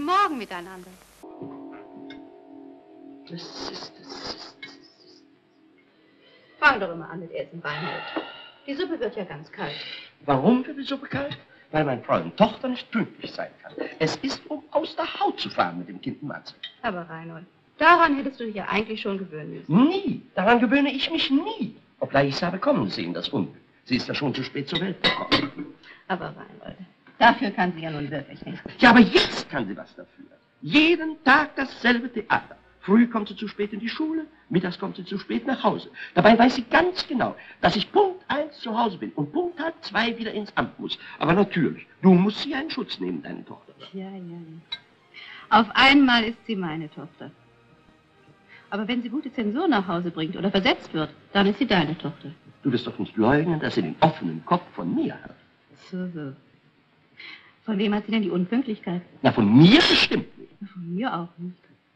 ganzen Morgen miteinander. Fang doch immer an mit Essen, Reinhold. Die Suppe wird ja ganz kalt. Warum wird die Suppe kalt? Weil meine Freundin Tochter nicht pünktlich sein kann. Es ist, um aus der Haut zu fahren mit dem Kind Matze. Aber Reinhold, daran hättest du dich ja eigentlich schon gewöhnen müssen. Nie. Daran gewöhne ich mich nie. Obgleich ich sie habe kommen sehen, das Unglück. Sie ist ja schon zu spät zur Welt gekommen. Aber Reinhold, dafür kann sie ja nun wirklich nicht. Ja, aber jetzt kann sie was dafür. Jeden Tag dasselbe Theater. Früh kommt sie zu spät in die Schule, mittags kommt sie zu spät nach Hause. Dabei weiß sie ganz genau, dass ich Punkt 1 zu Hause bin und Punkt 2 wieder ins Amt muss. Aber natürlich, du musst sie einen Schutz nehmen, deine Tochter. Ja. Auf einmal ist sie meine Tochter. Aber wenn sie gute Zensur nach Hause bringt oder versetzt wird, dann ist sie deine Tochter. Du wirst doch nicht leugnen, dass sie den offenen Kopf von mir hat. So. Von wem hat sie denn die Unpünktlichkeit? Na, von mir bestimmt nicht. Von mir auch nicht.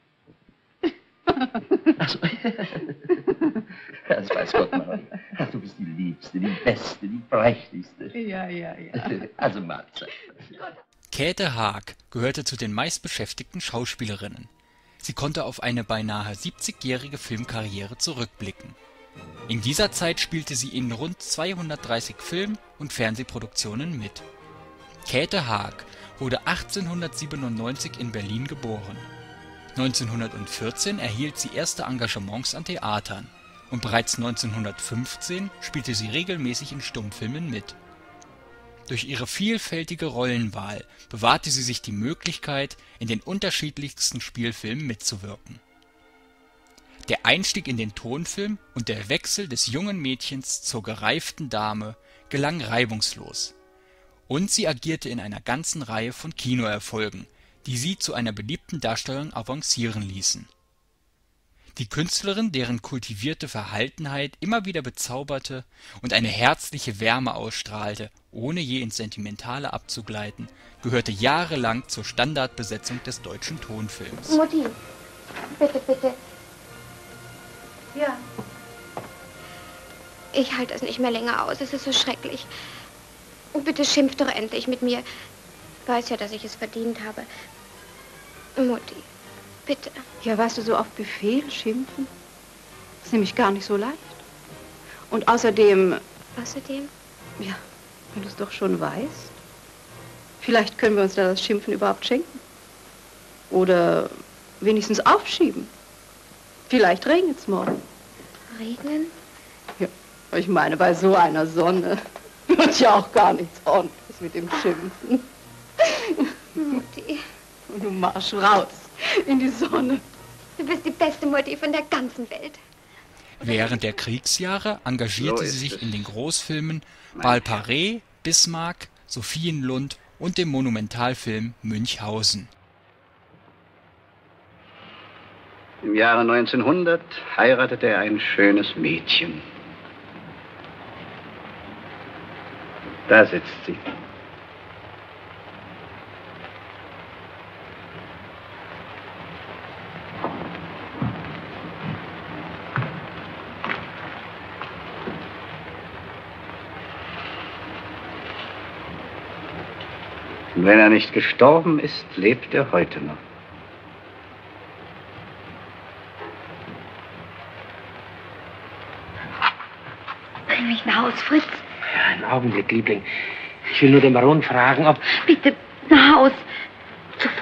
Ach so. Das weiß Gott, Maria. Ach, du bist die Liebste, die Beste, die Prächtigste. Ja. Also, Matze. Käthe Haag gehörte zu den meistbeschäftigten Schauspielerinnen. Sie konnte auf eine beinahe 70-jährige Filmkarriere zurückblicken. In dieser Zeit spielte sie in rund 230 Film- und Fernsehproduktionen mit. Käthe Haag wurde 1897 in Berlin geboren. 1914 erhielt sie erste Engagements an Theatern und bereits 1915 spielte sie regelmäßig in Stummfilmen mit. Durch ihre vielfältige Rollenwahl bewahrte sie sich die Möglichkeit, in den unterschiedlichsten Spielfilmen mitzuwirken. Der Einstieg in den Tonfilm und der Wechsel des jungen Mädchens zur gereiften Dame gelang reibungslos. Und sie agierte in einer ganzen Reihe von Kinoerfolgen, die sie zu einer beliebten Darstellerin avancieren ließen. Die Künstlerin, deren kultivierte Verhaltenheit immer wieder bezauberte und eine herzliche Wärme ausstrahlte, ohne je ins Sentimentale abzugleiten, gehörte jahrelang zur Standardbesetzung des deutschen Tonfilms. Mutti, bitte. Ja. Ich halte es nicht mehr länger aus. Es ist so schrecklich. Bitte schimpf doch endlich mit mir. Ich weiß ja, dass ich es verdient habe. Mutti, bitte. Ja, weißt du, so auf Befehl schimpfen? Ist nämlich gar nicht so leicht. Und außerdem... Außerdem? Ja, wenn du es doch schon weißt. Vielleicht können wir uns da das Schimpfen überhaupt schenken. Oder wenigstens aufschieben. Vielleicht regnet es morgen. Regnen? Ja, ich meine, bei so einer Sonne wird ja auch gar nichts ordentliches mit dem Schimpfen. Mutti. Und du marsch raus in die Sonne. Du bist die beste Mutti von der ganzen Welt. Während der Kriegsjahre engagierte sie sich in den Großfilmen Valparaiso, Bismarck, Sophienlund und dem Monumentalfilm Münchhausen. Im Jahre 1900 heiratete er ein schönes Mädchen. Da sitzt sie. Und wenn er nicht gestorben ist, lebt er heute noch. Bring mich nach Haus, Fritz. Ja, einen Augenblick, Liebling. Ich will nur den Baron fragen, ob... Bitte, nach Haus. Sofort.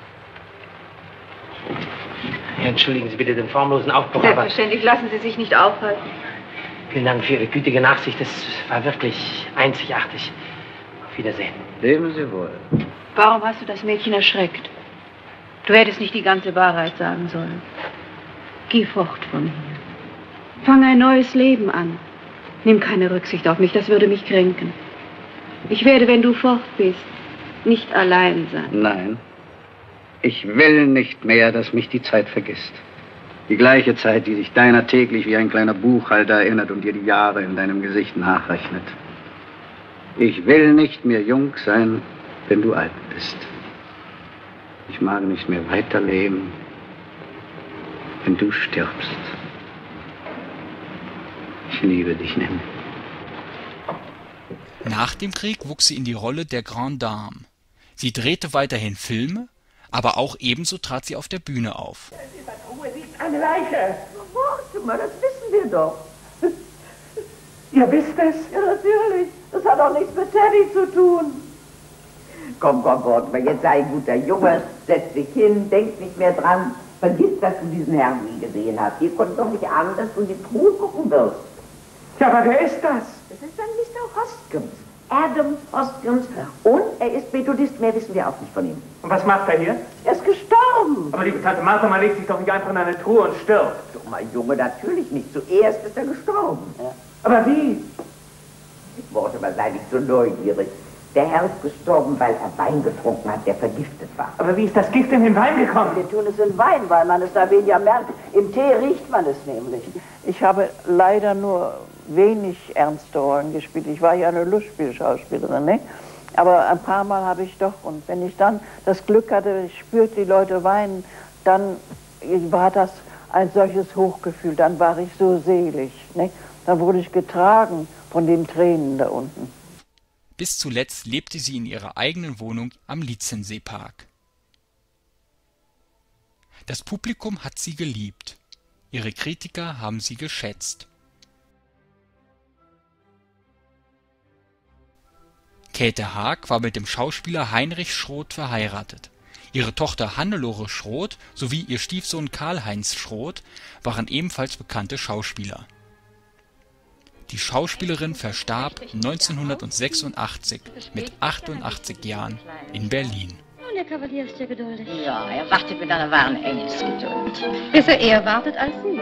Ja, entschuldigen Sie bitte den formlosen Aufbruch, Selbstverständlich, lassen Sie sich nicht aufhalten. Vielen Dank für Ihre gütige Nachsicht. Das war wirklich einzigartig. Auf Wiedersehen. Leben Sie wohl. Warum hast du das Mädchen erschreckt? Du hättest nicht die ganze Wahrheit sagen sollen. Geh fort von hier. Fang ein neues Leben an. Nimm keine Rücksicht auf mich, das würde mich kränken. Ich werde, wenn du fort bist, nicht allein sein. Nein. Ich will nicht mehr, dass mich die Zeit vergisst. Die gleiche Zeit, die sich deiner täglich wie ein kleiner Buchhalter erinnert und dir die Jahre in deinem Gesicht nachrechnet. Ich will nicht mehr jung sein, wenn du alt bist. Ich mag nicht mehr weiterleben, wenn du stirbst. Ich liebe dich nämlich. Nach dem Krieg wuchs sie in die Rolle der Grande Dame. Sie drehte weiterhin Filme, Aber auch ebenso trat sie auf der Bühne auf. Eine Leiche. Warte mal, das wissen wir doch. Ihr wisst es? Ja, natürlich. Das hat auch nichts mit Teddy zu tun. Komm, jetzt sei ein guter Junge, setz dich hin, denk nicht mehr dran. Vergiss, dass du diesen Herrn nie gesehen hast. Ihr konntet doch nicht ahnen, dass du in die Truhe gucken wirst. Ja, aber wer ist das? Das ist ein Mr. Hoskins. Adam Hoskins. Und er ist Methodist, mehr wissen wir auch nicht von ihm. Und was macht er hier? Er ist gestorben. Aber liebe Tante Martha, man legt sich doch nicht einfach in eine Truhe und stirbt. Doch mal, Junge, natürlich nicht. Zuerst ist er gestorben. Ja. Aber wie? Warte mal, sei nicht so neugierig. Der Herr ist gestorben, weil er Wein getrunken hat, der vergiftet war. Aber wie ist das Gift in den Wein gekommen? Wir tun es in Wein, weil man es da weniger merkt. Im Tee riecht man es nämlich. Ich habe leider nur wenig ernste Rollen gespielt. Ich war ja eine Lustspielschauspielerin, ne? Aber ein paar Mal habe ich doch. Und wenn ich dann das Glück hatte, ich spürte die Leute weinen, dann war das ein solches Hochgefühl. Dann war ich so selig, ne? Dann wurde ich getragen von den Tränen da unten. Bis zuletzt lebte sie in ihrer eigenen Wohnung am Lietzenseepark. Das Publikum hat sie geliebt. Ihre Kritiker haben sie geschätzt. Käthe Haag war mit dem Schauspieler Heinrich Schroth verheiratet. Ihre Tochter Hannelore Schroth sowie ihr Stiefsohn Karl-Heinz Schroth waren ebenfalls bekannte Schauspieler. Die Schauspielerin verstarb 1986 mit 88 Jahren in Berlin. Nun, der Kavalier ist ja geduldig. Ja, er wartet mit einer wahren Engelsgeduld. Besser er wartet als Sie.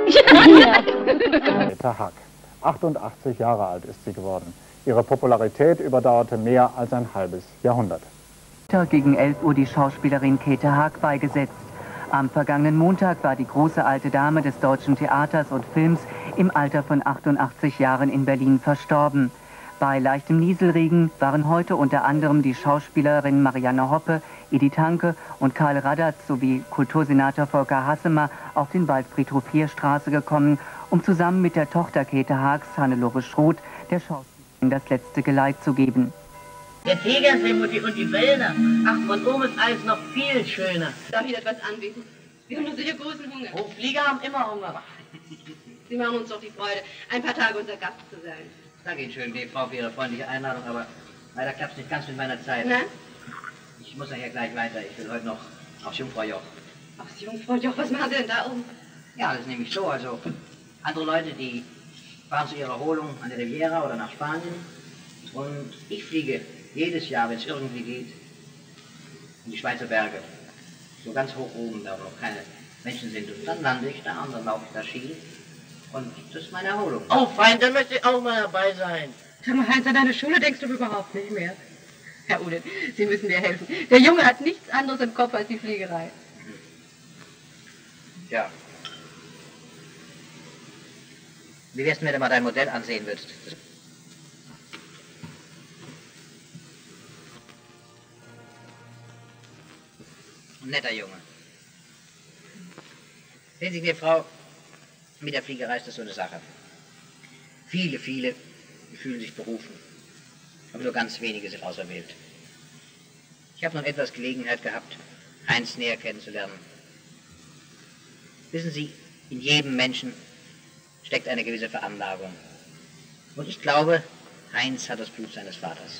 Käthe Haag. 88 Jahre alt ist sie geworden. Ihre Popularität überdauerte mehr als ein halbes Jahrhundert. Gegen 11 Uhr die Schauspielerin Käthe Haag beigesetzt. Am vergangenen Montag war die große alte Dame des deutschen Theaters und Films im Alter von 88 Jahren in Berlin verstorben. Bei leichtem Nieselregen waren heute unter anderem die Schauspielerin Marianne Hoppe, Edith Hanke und Karl Radatz sowie Kultursenator Volker Hassemer auf den Waldfriedhof Heerstraße gekommen, um zusammen mit der Tochter Käthe Haags, Hannelore Schroth, der Schauspielerin das letzte Geleit zu geben. Der Tegernsee, Mutti, und die Wälder. Ach, von oben ist alles noch viel schöner. Darf ich etwas anbieten? Wir haben nur sehr großen Hunger. Oh, Flieger haben immer Hunger. Sie machen uns doch die Freude, ein paar Tage unser Gast zu sein. Danke Ihnen schön, liebe Frau, für Ihre freundliche Einladung, aber leider klappt es nicht ganz mit meiner Zeit. Na? Ich muss nachher gleich weiter. Ich will heute noch aufs Jungfraujoch. Aufs Jungfraujoch, was machen Sie denn da oben? Ja, das ist nämlich so, also andere Leute, die fahren zu ihrer Erholung an der Riviera oder nach Spanien und ich fliege jedes Jahr, wenn es irgendwie geht, in die Schweizer Berge. So ganz hoch oben, da wo noch keine Menschen sind. Und dann lande ich da und dann laufe ich da Ski. Und das ist meine Erholung. Oh, fein, dann möchte ich auch mal dabei sein. Sag mal, Heinz, an deine Schule denkst du überhaupt nicht mehr. Herr Ude, Sie müssen mir helfen. Der Junge hat nichts anderes im Kopf als die Fliegerei. Ja. Wie wär's, wenn du mal dein Modell ansehen würdest? Ein netter Junge. Sehen Sie, liebe Frau, mit der Fliegerei ist das so eine Sache. Viele fühlen sich berufen, aber nur ganz wenige sind auserwählt. Ich habe noch etwas Gelegenheit gehabt, Heinz näher kennenzulernen. Wissen Sie, in jedem Menschen steckt eine gewisse Veranlagung. Und ich glaube, Heinz hat das Blut seines Vaters.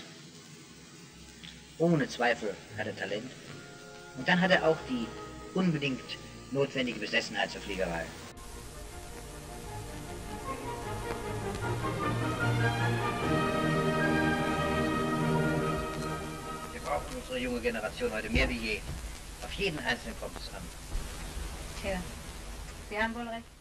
Ohne Zweifel hat er Talent. Und dann hat er auch die unbedingt notwendige Besessenheit zur Fliegerei. Wir brauchen unsere junge Generation heute mehr wie je. Auf jeden Einzelnen kommt es an. Tja, Sie haben wohl recht.